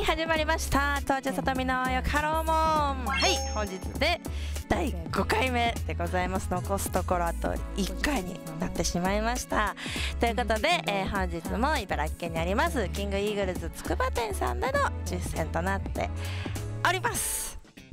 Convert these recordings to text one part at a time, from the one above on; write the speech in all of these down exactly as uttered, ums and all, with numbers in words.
始まりました東京さとみのよかろうもん。はい、本日でだいごかいめでございます。残すところあといっかいになってしまいました。ということで、えー、本日も茨城県にありますキングイーグルズつくば店さんでの実践となっております。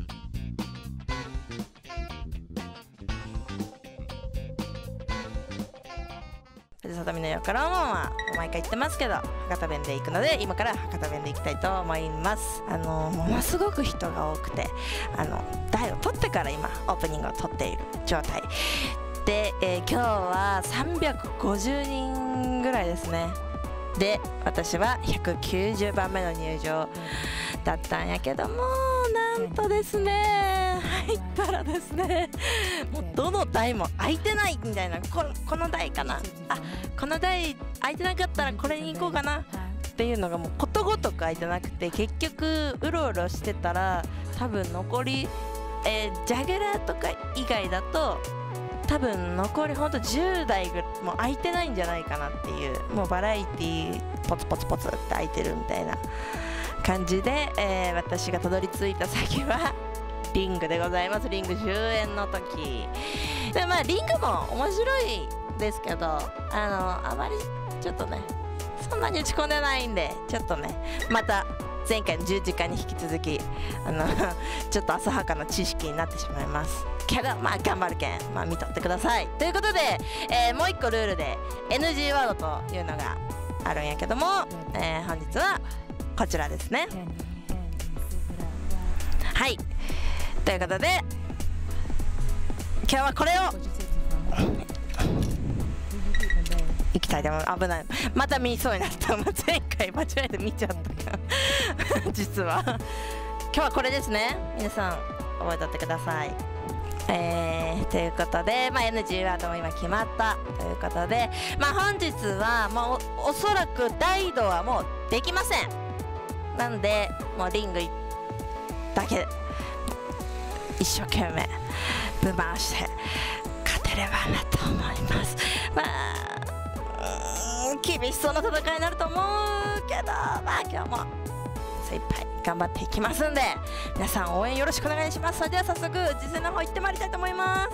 さとみのよかろうもんは毎回言ってますけど博多弁で行くので、今から博多弁で行きたいと思います。あのものすごく人が多くて、あの台を取ってから今オープニングを取っている状態で、えー、今日はさんびゃくごじゅうにんぐらいですね。で私はひゃくきゅうじゅうばんめの入場だったんやけども、なんとですね入ったらですね、もうどの台も空いてないみたいな、この、この台かな、あこの台空いてなかったらこれに行こうかなっていうのがもうことごとく空いてなくて、結局うろうろしてたら多分残り、えー、ジャゲラーとか以外だと多分残りほんとじゅうだいぐらいもう空いてないんじゃないかなっていう、もうバラエティーポツポツポツって空いてるみたいな感じで、えー、私がたどり着いた先はリングでございます。リング終演の時で、まあリングも面白いですけど、あのあまりちょっとねそんなに打ち込んでないんで、ちょっとねまた前回のじゅうじかんに引き続きあのちょっと浅はかな知識になってしまいますけど、まあ頑張るけん、まあ見とってくださいということで、えー、もう一個ルールで エヌジー ワードというのがあるんやけども、えー、本日はこちらですね。はいということで今日はこれをいきたいと思います。危ない、また見そうになった。前回間違えて見ちゃったから実は今日はこれですね。皆さん覚えとってください。えー、ということで、まあ、エヌジー ワードも今決まったということで、まあ、本日はもう お, おそらく大移動はもうできません。なんでもうリングだけ一生懸命ぶん回して勝てればなと思います。まあ厳しそうな戦いになると思うけど、まあ今日も精一杯頑張っていきますんで、皆さん応援よろしくお願いします。それでは早速実践の方行ってまいりたいと思います。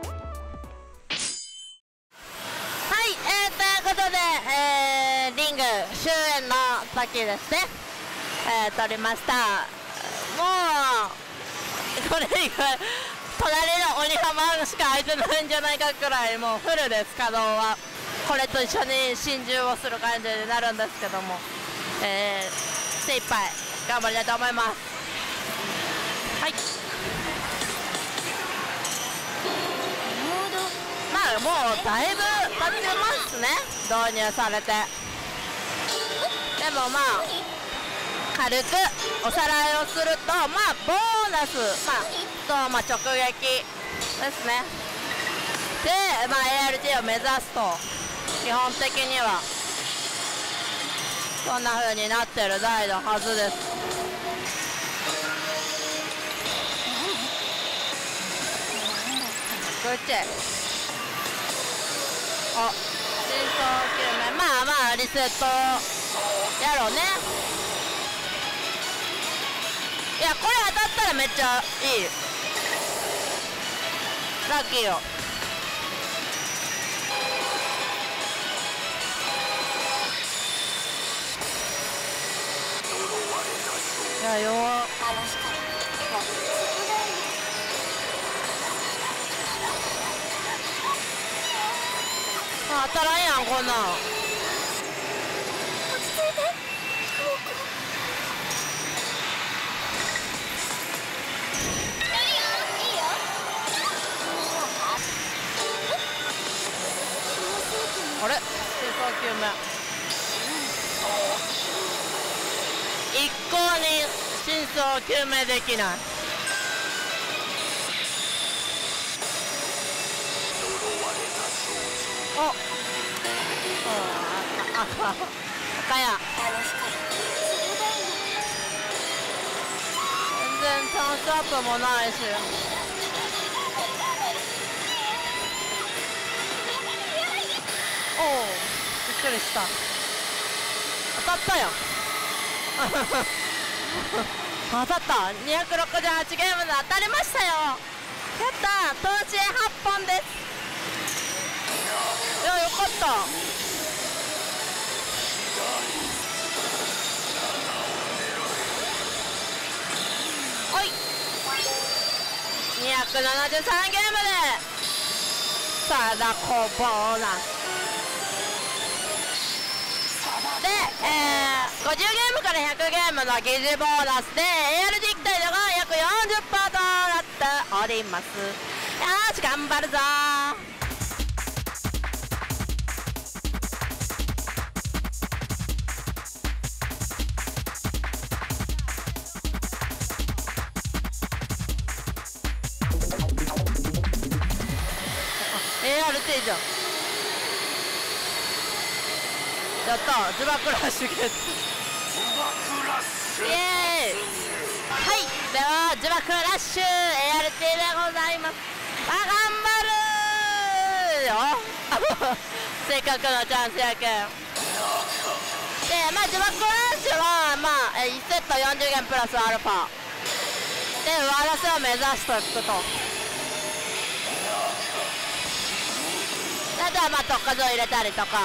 はい、えー、ということで、えー、リング終演の時ですね、えー、撮りました。もうこれ以外隣の鬼浜しか空いてないんじゃないかくらいもうフルです。稼働はこれと一緒に心中をする感じになるんですけども、えー、精一杯頑張りたいと思います。はい、まあもうだいぶ経ってますね、導入されて。でもまあ軽くおさらいをすると、まあボーナス、まあと、まあ、直撃ですね。で、まあ、エーアールティー を目指すと基本的にはこんな風になってる台のはずです。グッチェあ、真相究明、まあまあリセットやろうね。いやこれ当たったらめっちゃいい、ラッキーよ。いや弱っ、当たらんやんこんなん。あれ、真相究明一向に真相究明できない。おっ、あ赤赤や全然チャンスアップもないし、おおびっくりした、当たったやん当たった。にひゃくろくじゅうはちゲームで当たりましたよ。やった。投資はっぽんです。いや、よかった。はい、にひゃくななじゅうさんゲームで貞子ボーナスで、えー、ごじゅうゲームからひゃくゲームの疑似ボーナスで エーアールディー 期待度が約 よんじゅっパーセント となっております。よーし頑張るぞー。エーアールティー じゃん。やったー、呪縛ラッシュゲット。イエーイ。はい、では呪縛ラッシュ エーアールティー でございます。あ、頑張るーよせっかくのチャンスやけんで、まあ呪縛ラッシュはまあいちセットよんじゅうゲームプラスアルファで上乗せを目指していくと。あとはまあ特化場入れたりとか。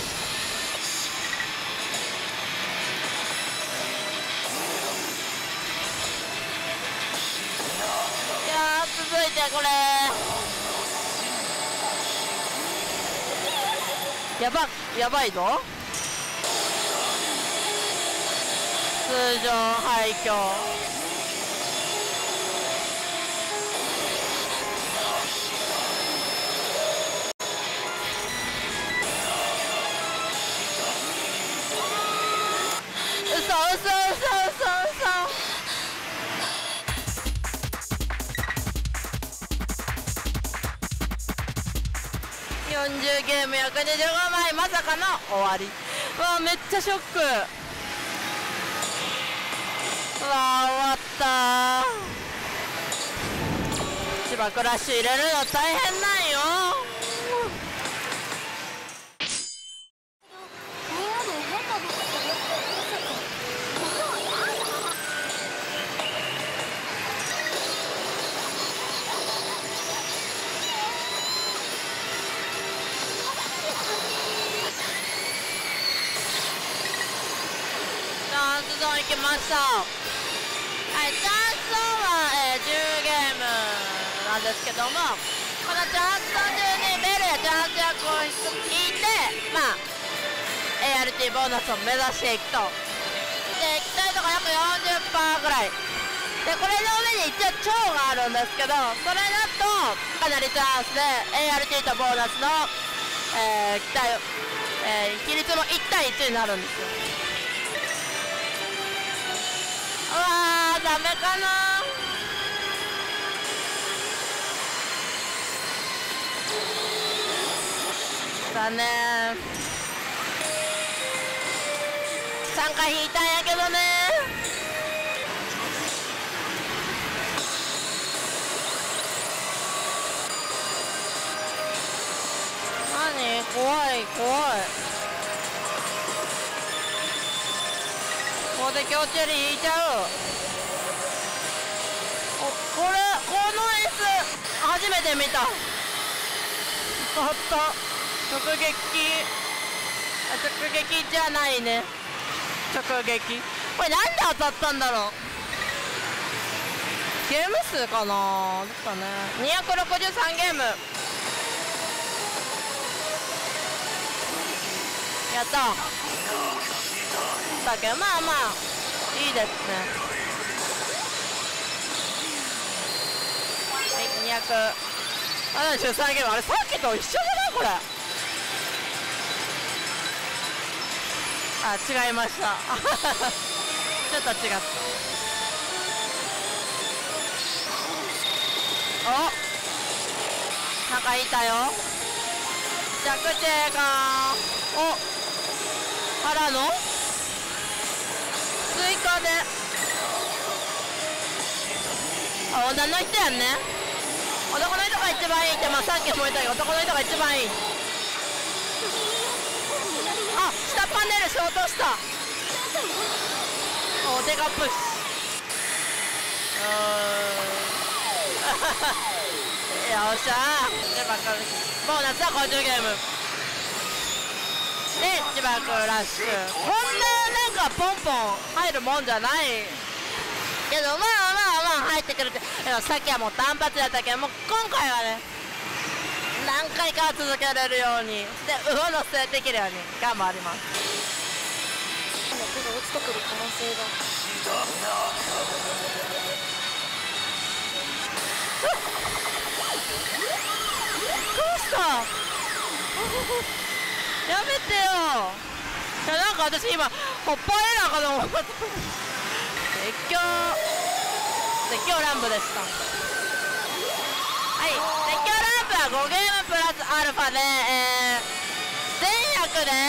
いやー、続いてこれやばやばいぞ。通常廃墟嘘嘘嘘嘘嘘。よんじゅうゲームひゃくにじゅうごまい、まさかの終わり。うわめっちゃショック。うわ終わったー。千葉クラッシュ入れるの大変なんよ。ゾーン行きました。はい、チャンスゾーンは、えー、じゅうゲームなんですけども、このチャンスゾーン中にベルやチャンス役を引いて、まあ エーアールティー ボーナスを目指していくと。で期待度が約 よんじゅっパーセント ぐらいで、これの上に一応超があるんですけど、それだとかなりチャンスで エーアールティー とボーナスの、えー、期待、えー、比率もいちたいいちになるんですよ。うわーダメかな。残念。さんかい引いたんやけどね。何怖い怖い。ここで強チェリー引いちゃう。おこれこの演出初めて見た。当たった。直撃あ直撃じゃないね。直撃これなんで当たったんだろう。ゲーム数かな。ですかね。にひゃくろくじゅうさんゲームやっただけど、まあまあいいですね。はいにひゃくななじゅうさんゲーム。あれさっきと一緒じゃないこれ。あ違いましたちょっと違った。おなんかいたよ。弱点がおからの追加であ女の人やんね。男の人が一番いいって、まあさっきも言ったけど男の人が一番いい。あ下パネルショートした。おデカプッシュ。 よっしゃー。でばっかりボーナスはごじゅうゲームで自爆ラッシュ。こんななんかポンポン入るもんじゃないけど、まあまあまあ入ってくるって。でもさっきはもう単発やったけど、もう今回はね何回か続けられるようにで上乗せできるように頑張ります。 手が落ちてくる可能性が。 どうしたやめてよ。いやなんか私今ほっぱれなかと思った。絶叫絶叫ランプでした。はい、絶叫ランプはごゲームプラスアルファで、えー、全役で、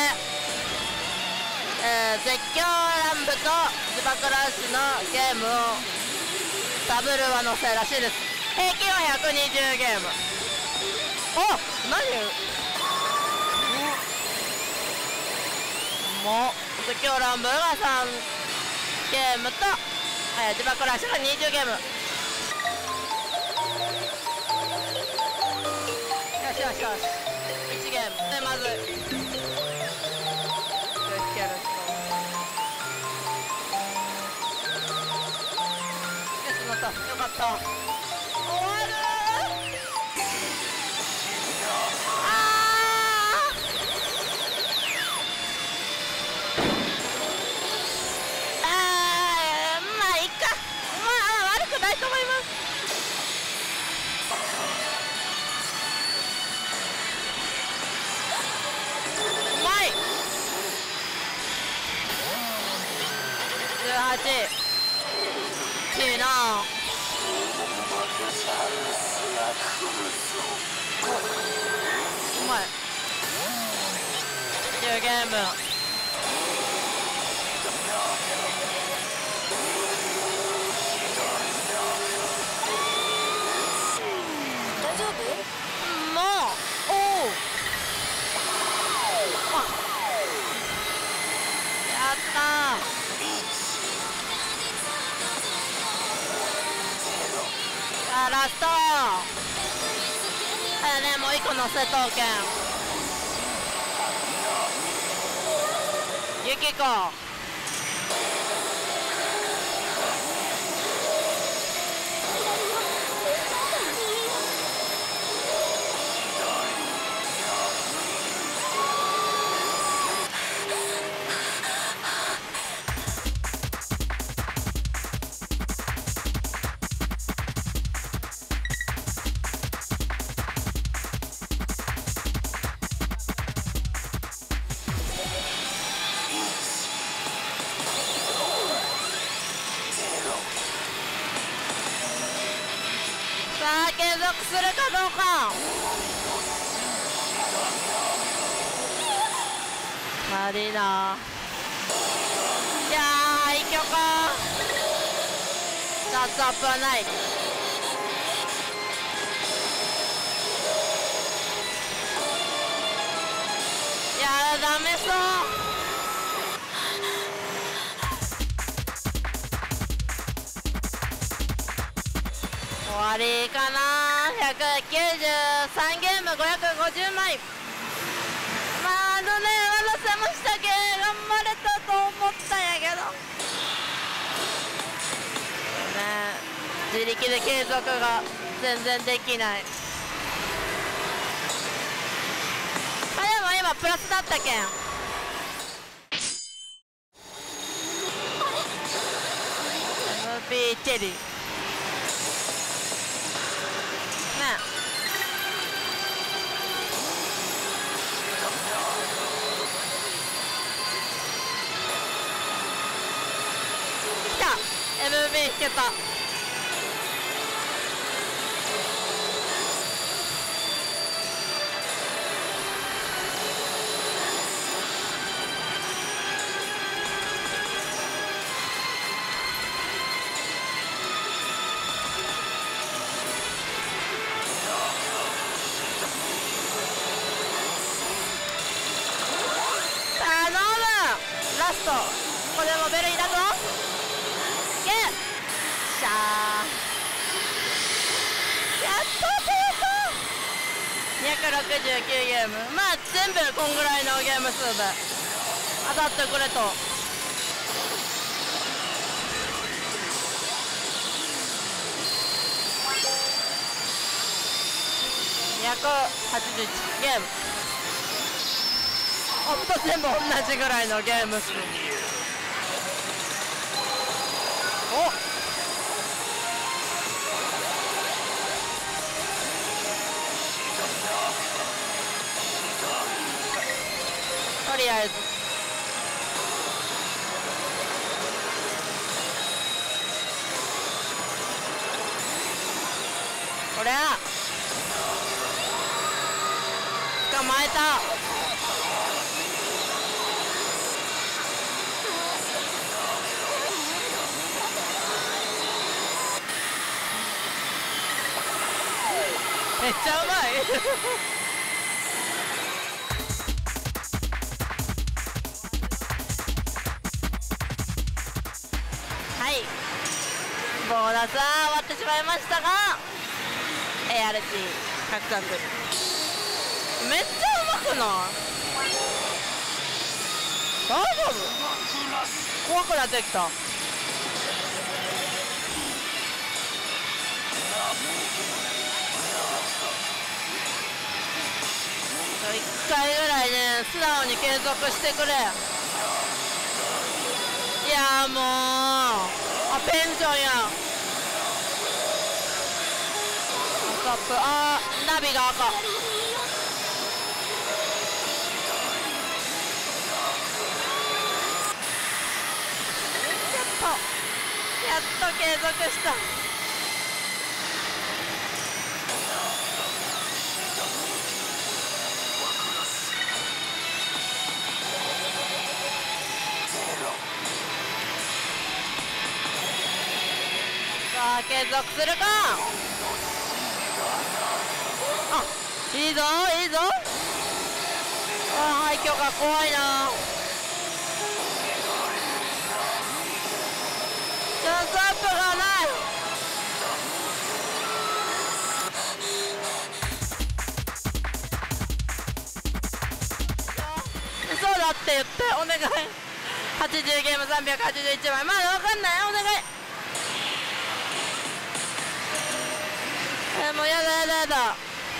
えー、絶叫ランプと自爆ラッシュのゲームをダブルは載せるらしいです。平均はひゃくにじゅうゲーム。お何もう絶叫ランプがさんゲームと、えー、自爆ラッシュがにじゅうゲーム。よしよしよしいちゲームでまずよしやるよし乗った。よかった。終わると思います。うまい。じゅうはちいいな。うまい。じゅうゲームもうおおやったー。あラストあねもういっこの瀬戸剣ユキコさあ継続するかどうか。マリーナいやー一挙か。シャツアップはない。いやーダメそう。終わりかな。ひゃくきゅうじゅうさんゲームごひゃくごじゅうまい。まああのね上乗せもしたけ頑張れたと思ったんやけどね自力で継続が全然できない。あでも今プラスだったけん エムピー チェリーね来た エムピー 引けた。ラストこれもベルイだぞ。いけしゃー、やっと成功。にひゃくろくじゅうきゅうゲーム、まあ全部こんぐらいのゲーム数で当たってくれと。にひゃくはちじゅういちゲーム、ほんと全部同じぐらいのゲーム数。おとりあえずこれ捕まえた。めっちゃうまいはい、ボーナスは終わってしまいましたが エーアールティー 獲得。めっちゃうまくない？大丈夫？怖くなってきた。一回ぐらいね素直に継続してくれ。いやもうあペンションやストップ。あーナビが赤。やっと継続した。さあ継続するか。あいいぞいいぞ。あ廃墟が怖いな。チャンスアップがない。嘘だって言ってお願い。はちじゅうゲームさんびゃくはちじゅういちまいまだ分かんない。お願い。えー、もうやだやだやだ。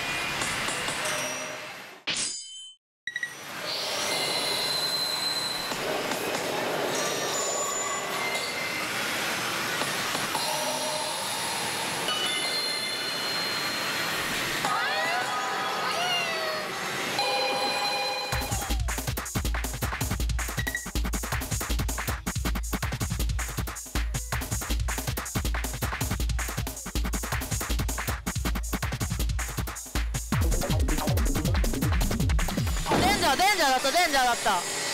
デンジャーだったデンジャーだった。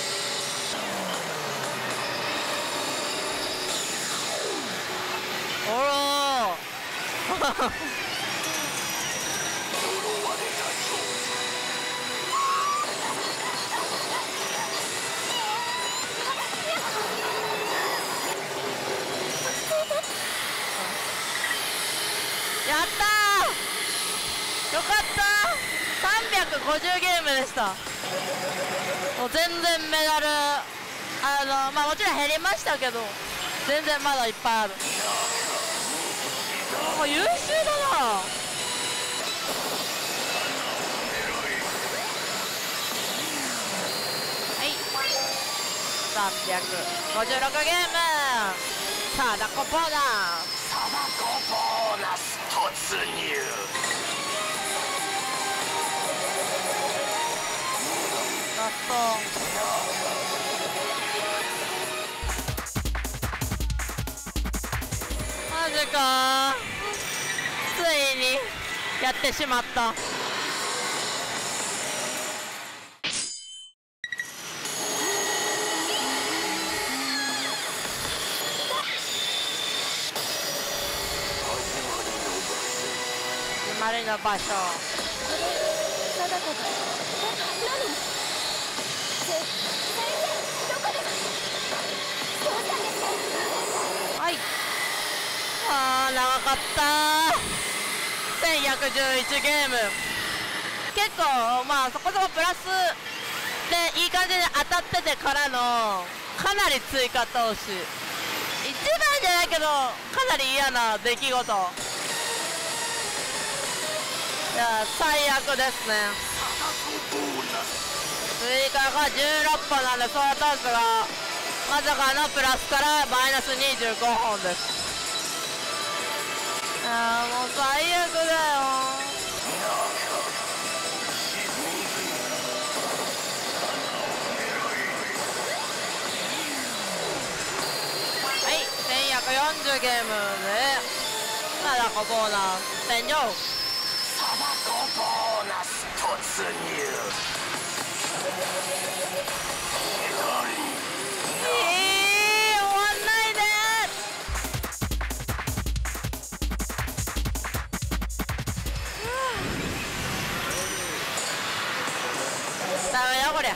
おろやったーよかったー。さんびゃくごじゅうゲームでした。もう全然メダルあのまあもちろん減りましたけど全然まだいっぱいある。もう優秀だな。はいさんびゃくごじゅうろくゲーム。さあダコボーナスサダコボーナス突入。ラストマジかついにやってしまった。決まりの場所。 貞子が何はい。あかったー。せんひゃくじゅういちゲーム、結構まあそこそこプラスでいい感じで当たっててからのかなり追加投資、一番じゃないけどかなり嫌な出来事。いや最悪ですね。追加がじゅうろっぽんなんで、その投資がまさかのプラスからマイナスにじゅうごほんです。あーもう最悪だよ。はい、せんひゃくよんじゅうゲームでなだこボーナス天井サバコボーナス突入。 えー、終わんないでー。ダメだこりゃ。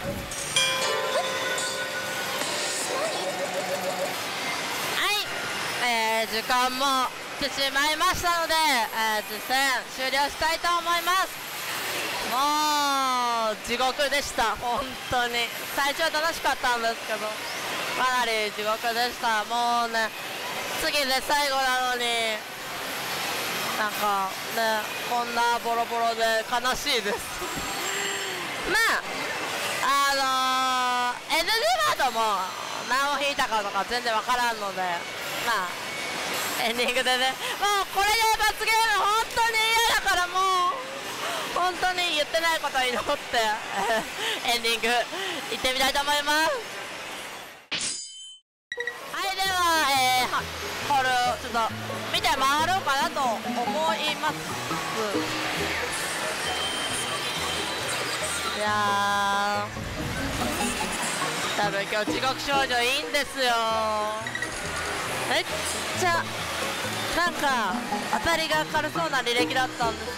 えー、時間も来てしまいましたので、えー、実戦終了したいと思います。もう地獄でした、本当に。最初は楽しかったんですけどかなり地獄でした。もうね、次で最後なのになんかね、こんなボロボロで悲しいですまああのー、エヌジー バードも何を引いたかとか全然わからんので、まあエンディングでね、もうこれで罰ゲーム本当に嫌だから、もう本当に言ってないことを祈ってエンディングいってみたいと思います。はい、では、えー、ホールちょっと見て回ろうかなと思います。いやー、多分今日地獄少女いいんですよ。めっちゃなんか当たりが軽そうな履歴だったんですよ。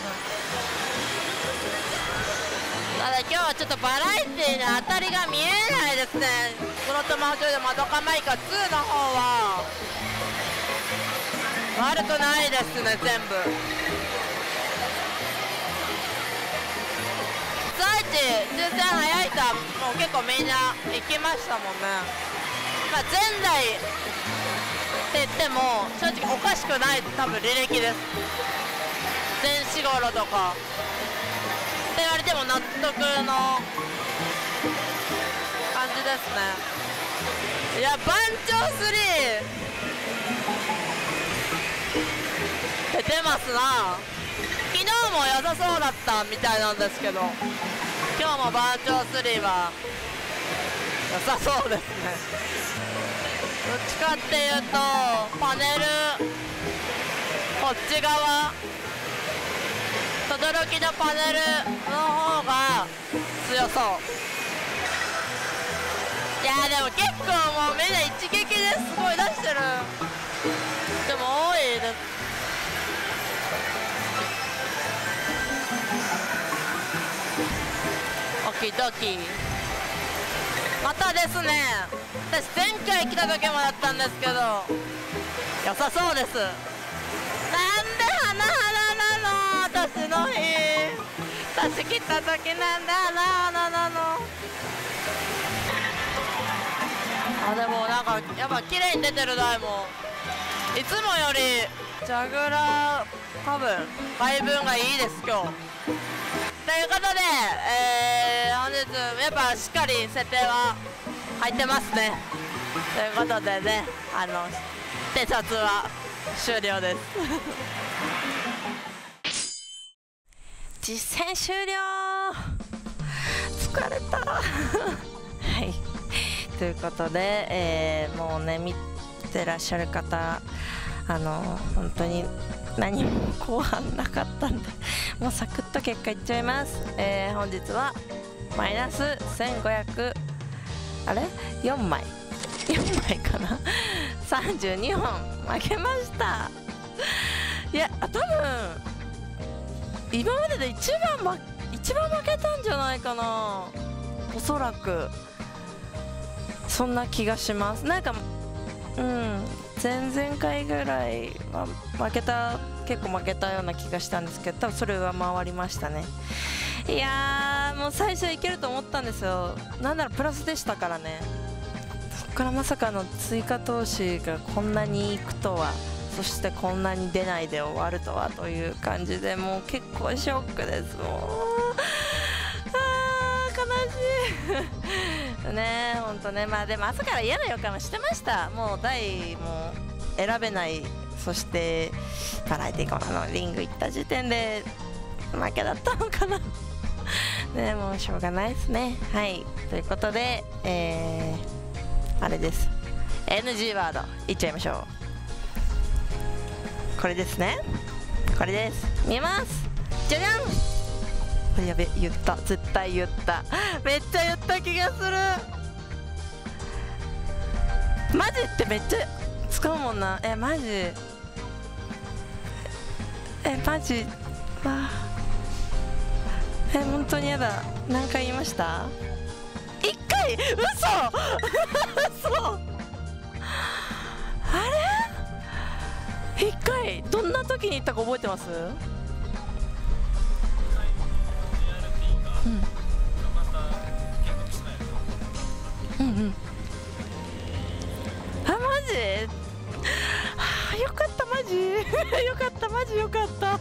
ただ今日はちょっとバラエティーに当たりが見えないですね。グロットマウントでマドカマイカツーの方は悪くないですね、全部。最地抽選早い人はもう結構みんな行きましたもんね。まあ、前代って言っても正直おかしくない多分履歴です。全四頃とかって言われても納得の感じですね。いや、番長スリー出てますな。昨日も良さそうだったみたいなんですけど、今日も番長スリーは良さそうですね。どっちかっていうとパネルこっち側轟のパネルの方が強そう。いやでも結構もうみんな一撃ですごい出してる。でも多いです。オキドキまたですね。私前回来た時もだったんですけど良さそうです。なんで花花なの、私の日。私来た時なんで花花なの。あ、でもなんかやっぱ綺麗に出てる台もいつもよりジャグラー多分配分がいいです今日。ということで、えー、本日やっぱしっかり設定は入ってますね。ということでね、あの偵察は終了です実戦終了。疲れたはいということで、えー、もうね見てらっしゃる方、あの本当に何も後半なかったんでもうサクッと結果いっちゃいます。えー、本日はマイナスせんごひゃくあれよんまいよんまいかなさんじゅうにほん負けました。いや多分今までで一番、ま、一番負けたんじゃないかな、おそらくそんな気がします。なんかうん前々回ぐらいは負けた、結構負けたような気がしたんですけど、多分それ上回りましたね。いやーもう最初いけると思ったんですよ。なんならプラスでしたからね。そっからまさかの追加投資がこんなにいくとは、そしてこんなに出ないで終わるとはという感じで、もう結構ショックです。もうあー悲しいねえ、ほんとね。まあでも朝から嫌な予感はしてました。もう台も選べない、そしてバラエティーコーナーのリング行った時点で負けだったのかなね、もうしょうがないですね。はい、ということで、えー、あれです、 エヌジー ワードいっちゃいましょう。これですね、これです。見えます。じゃじゃん。これやべ、言った、絶対言った、めっちゃ言った気がする。マジってめっちゃ使うもんな。えマジえマジわえ本当にやだ。何回言いました？いっかい。嘘嘘あれいっかい。どんな時に言ったか覚えてます？うんうんうん。あマジはあ、よかったマジよかったマジよかったあ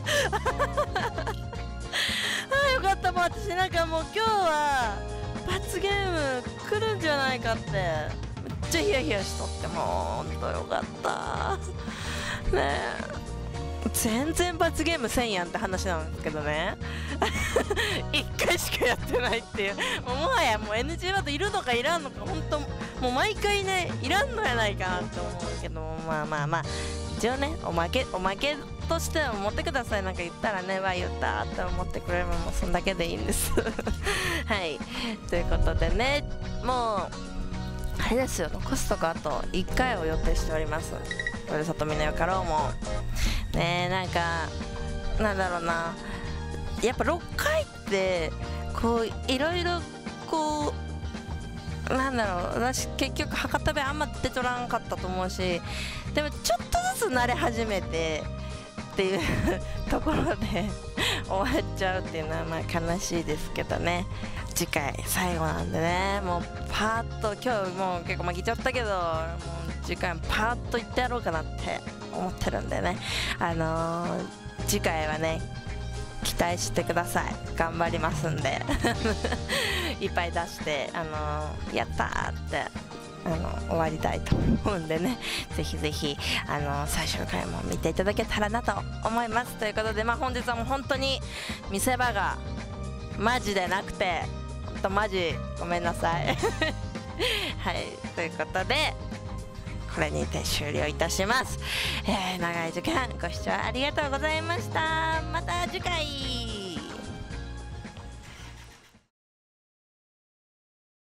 よかった。もう私なんかもう今日は罰ゲーム来るんじゃないかってめっちゃヒヤヒヤしとって、もうほんとよかったねえ。全然罰ゲームせんやんって話なんですけどねいっかいしかやってないっていう、もうもはやもう エヌジー ワードいるのかいらんのか、ほんともう毎回ねいらんのやないかなって思うけど、まあまあまあ一応ね、おまけおまけとしては持ってください。なんか言ったらね、わ言ったって思ってくれればもうそんだけでいいんですはいということでね、もうあれですよ、残すとこあといっかいを予定しております。ふるさとみなよかろうもねえ、なんかなんだろうな、やっぱろっかいってこういろいろこうなんだろう、私結局博多弁あんま出とらんかったと思うし、でもちょっとずつ慣れ始めてっていうところで終わっちゃうっていうのはまあ悲しいですけどね。次回最後なんでね、もうパーッと今日もう結構負けちゃったけど、もう次回パーッといってやろうかなって思ってるんでね、あのー、次回はね期待してください。頑張りますんでいっぱい出して、あのー、やったーってあの終わりたいと思うんでね、ぜひぜひあの最終回も見ていただけたらなと思います。ということで、まあ、本日はもう本当に見せ場がマジでなくて、ほんとマジごめんなさいはいということでこれにて終了いたします。えー、長い時間ご視聴ありがとうございました。また次回。